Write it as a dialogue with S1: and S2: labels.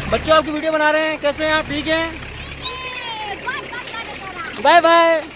S1: बच्चों आपकी वीडियो बना रहे हैं, कैसे हैं आप? ठीक हैं? Bye bye.